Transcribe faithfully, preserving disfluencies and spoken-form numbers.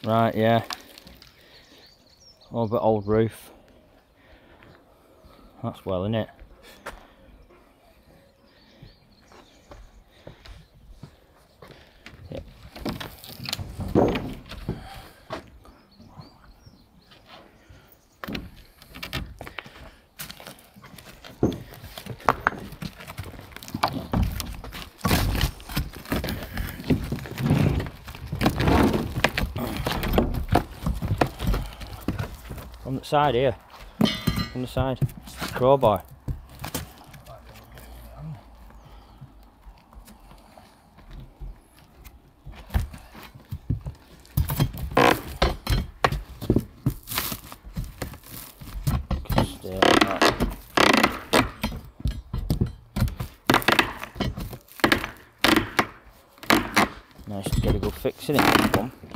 Right, yeah. Oh, but old roof. That's well, isn't it? Yeah. On the side here. On the side. Crowbar. Stay like that. Nice to get a good fix in it.